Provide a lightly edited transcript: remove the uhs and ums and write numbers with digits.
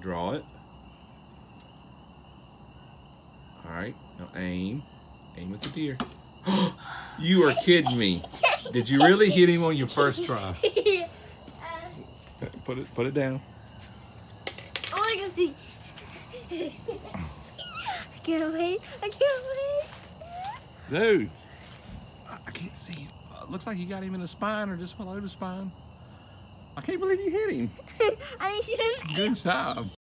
Draw it. All right, now aim. Aim with the deer. You are kidding me. Did you really hit him on your first try? Put it down. Oh, I can see. I can't wait. I can't wait. Dude, I can't see him. Looks like you got him in the spine or just below the spine. I can't believe you hit him. I shouldn't. Good job.